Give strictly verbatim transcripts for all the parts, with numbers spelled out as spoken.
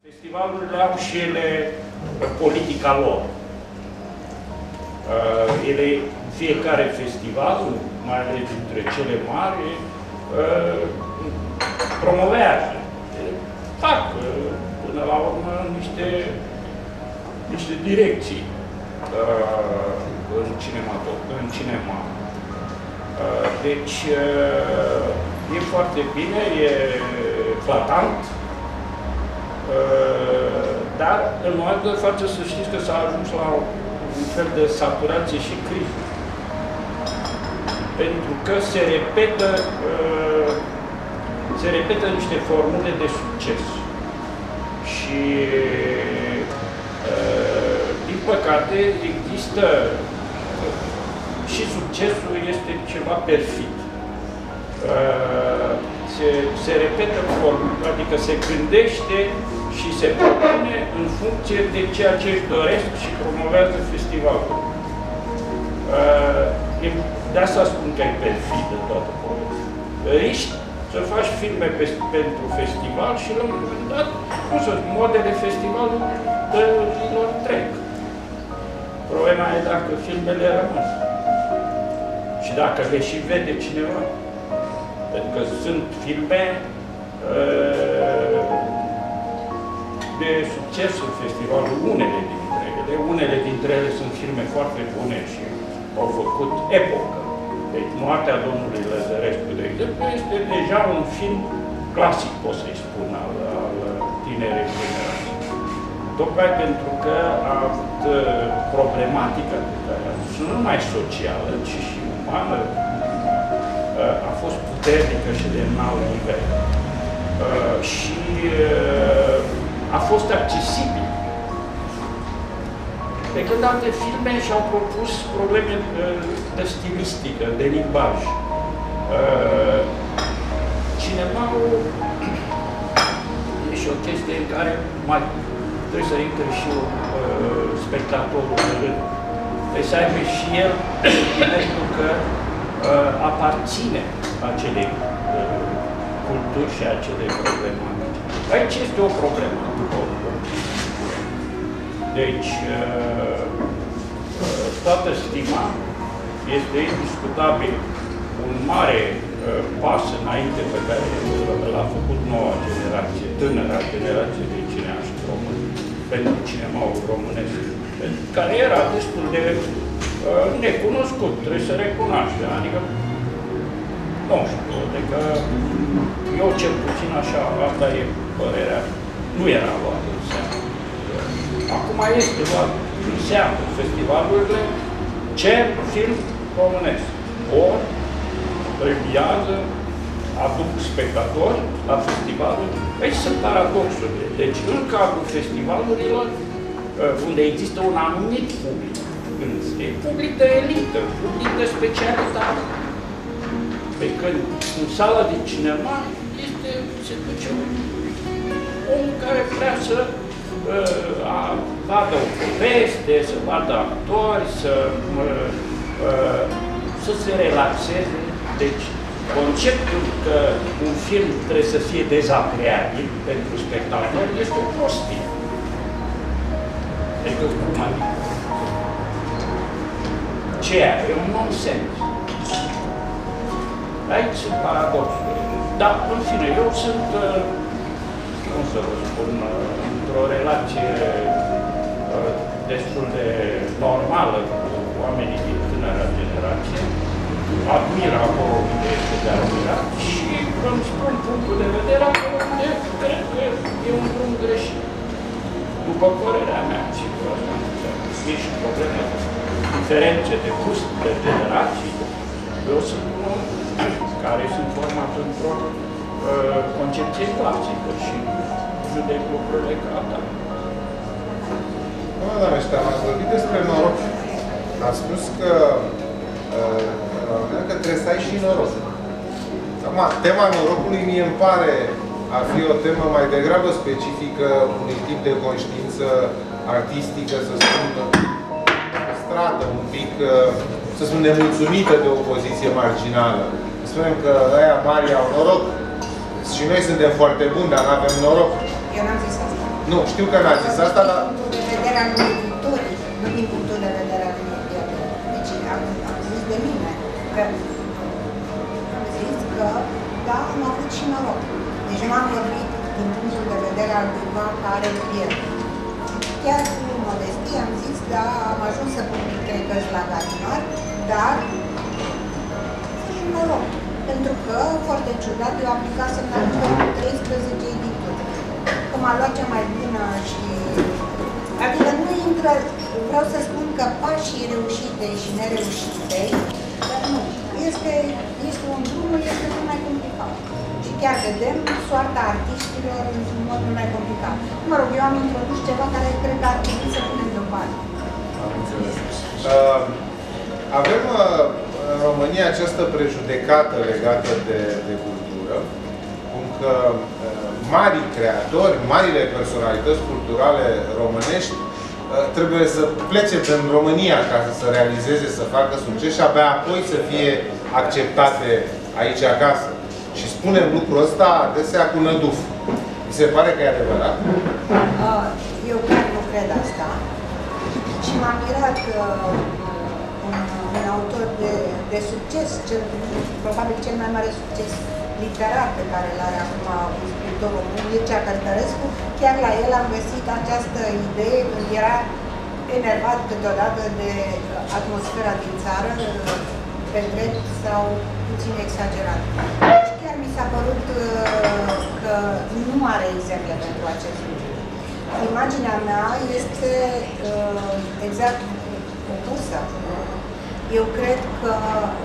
Festivalurile au și ele politica lor. Uh, ele, fiecare festival, mai ales dintre cele mari, uh, promovează. Fac, uh, până la urmă, niște, niște direcții uh, în, în cinema. Uh, deci, uh, e foarte bine, e flatant. Dar, în momentul de față, să știți că s-a ajuns la un fel de saturație și criză. Pentru că se repetă, se repetă niște formule de succes. Și, din păcate, există și succesul este ceva perfid. Se, se repetă formula, adică se gândește și se propune în funcție de ceea ce își doresc și promovează festivalul. De asta spun că e perfidă toată povestea. Riști să faci filme pe, pentru festival și la un moment dat, cum să zic, modele festivalului trec. Problema e dacă filmele rămân. Și dacă le și vede cineva. Pentru că sunt filme uh, de succes în festivalul, unele dintre ele. Unele dintre ele sunt filme foarte bune și au făcut epocă. Deci Moartea Domnului Lăzărescu, de exemplu, este deja un film clasic, pot să-i spun, al, al tinerei generații. Tocmai pentru că a avut uh, problematică pe care a avut, nu numai socială, ci și umană, a fost puternică și de înalt nivel. Uh, și uh, a fost accesibil. Pe când alte filme și-au propus probleme uh, de stilistică, de limbaj. Uh, Cinemaul e și o chestie în care mai trebuie să intre și uh, spectatorul de rând. Trebuie să aibă și el, pentru că Uh, aparține acelei uh, culturi și acelei problematici. Aici este o problemă, după Deci, uh, uh, toată stima este indiscutabil un mare uh, pas înainte pe care l-a făcut noua generație, tânăra generație de cineaști români, pentru cinemaul românesc, care era destul de necunoscut, trebuie să recunoaște. Adică, nu știu, adică eu cel puțin așa, asta e părerea, nu era luat în seamă. Acum este luat în seamă festivalurile, cer film românesc. Ori premiază, aduc spectatori la festivaluri. Aici sunt paradoxurile. Deci, în cadrul festivalurilor, unde există un anumit public, e public de elită, public de specialitate. Pe când în sala de cinema este, se duce un om care vrea să uh, vadă o poveste, să vadă actori, să, uh, uh, să se relaxeze. Deci, conceptul că un film trebuie să fie dezagreabil pentru spectator este o prostie. Adică, cum adică? Ceea e un nonsens. Aici sunt paradoxuri. Dar, în fine, eu sunt, cum să vă spun, într-o relație destul de normală cu oamenii din tânăra generație. Admir acolo unde este de admirat și îmi spun punctul de vedere acolo unde cred că e un drum greșit. După părerea mea, sigur, asta nu e și problema diferențe de gust, de generații. Eu sunt un om care sunt format într-o uh, concepție clasică și judec lucrurile ca atare. Doamna Meștean, ați vorbit despre noroc. Ați spus că, uh, că trebuie să ai și noroc. Acum, tema norocului mie îmi pare a fi o temă mai degrabă specifică unui tip de conștiință artistică, să spun, stradă, un pic, să spun, nemulțumită de o poziție marginală. Spunem că aia mari au noroc și noi suntem foarte buni, dar nu avem noroc. Eu n-am zis asta. Nu, știu că n-a zis asta, dar... Din punctul de vedere al unui victorii, nu din punctul de vedere al unui pierdere. Deci am, am zis de mine că am zis că da, am avut și noroc. Deci nu am vorbit din punctul de vedere al cuiva care pierde. Chiar cu modestie am zis, da, am ajuns să public trei cărți la Gallimar, dar și noroc. Pentru că, foarte ciudat, eu aplicasem la numărul treisprezece edituri. Că m-a luat cea mai bună și... Adică nu intră... Vreau să spun că pașii reușite și nereușite, dar nu. Este, este un drum, este mult mai complicat. Și chiar vedem soarta artiștilor într-un mod mult mai complicat. Mă rog, eu am introdus ceva care cred că ar trebui să punem deoparte. Am înțeles. Uh, avem uh, în România această prejudecată legată de, de cultură, cum că uh, mari creatori, marile personalități culturale românești uh, trebuie să plece din România ca să se realizeze, să facă succes și abia apoi să fie acceptate aici acasă. Și spunem lucrul ăsta adesea cu năduf. Mi se pare că e adevărat? Eu chiar nu cred asta. Și m-am mirat că un, un autor de, de succes, cel, probabil cel mai mare succes literar pe care îl are acum un scriitor român, Mircea Cărtărescu, chiar la el am găsit această idee când era enervat câteodată de atmosfera din țară, pe drept sau puțin exagerat. Deci chiar mi s-a părut că nu are exemple pentru acest lucru. Imaginea mea este uh, exact opusă. Eu cred că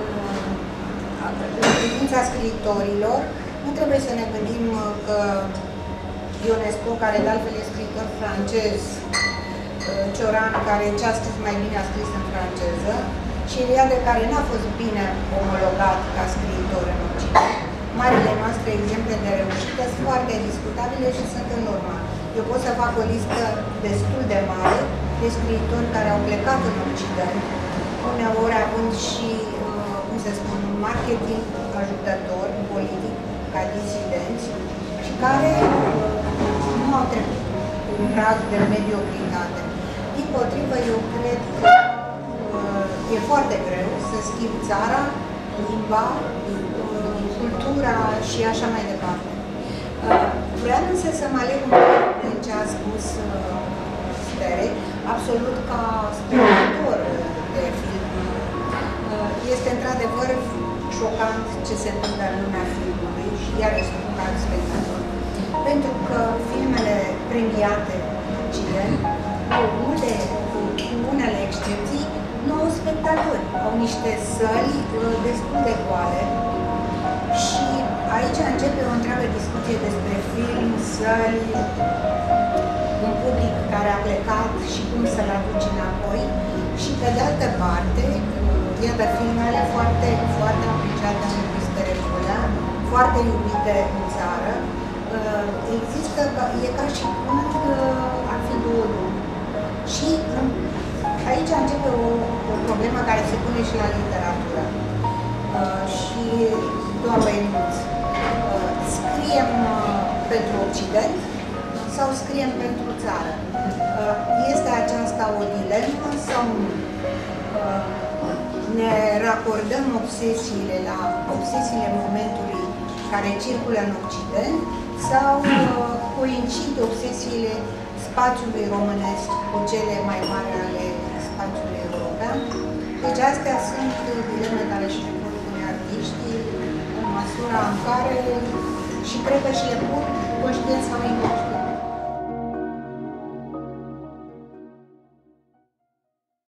uh, în privința scriitorilor nu trebuie să ne gândim că Ionesco, care de altfel e scriitor francez, uh, Cioran, care ce a scris mai bine a scris în franceză, și Eliade, care n-a fost bine omologat ca scriitor în Occident. Marile noastre exemple de reușită sunt foarte discutabile și sunt în urmă. Eu pot să fac o listă destul de mare de scriitori care au plecat în Occident, uneori având și, cum să spun, un marketing ajutător, politic, ca disidenți, și care nu au trecut un prag de mediocritate. Dimpotrivă, eu cred că e foarte greu să schimbi țara, limba, cultura și așa mai departe. Vreau însă să mă aleg un pic din ce a spus Stere, absolut ca spectator de film. Este într-adevăr șocant ce se întâmplă în lumea filmului și iarăși spun ca spectator. Pentru că filmele premiate în Occident au multe, cu unele excepții, nouă spectatori. Au niște săli destul de goale. Și aici începe o întreagă discuție despre film, săli, un public care a plecat și cum să-l aduci înapoi. Și pe de altă parte, iată filmele foarte, foarte apreciate în Pistereculea, foarte iubite în țară. Există, e ca și cum ar fi două lumi. Și aici începe o, o problemă care se pune și la literatură. Și două enuți. Uh, scriem uh, pentru Occident sau scriem pentru țară? Uh, este aceasta o dilemă sau nu? Uh, ne racordăm obsesiile la obsesiile momentului care circulă în Occident sau uh, coincid obsesiile spațiului românesc cu cele mai mari ale spațiului european? Deci astea sunt dileme care și le pot pune artiștii în măsura în care, și cred că și le pun conștient sau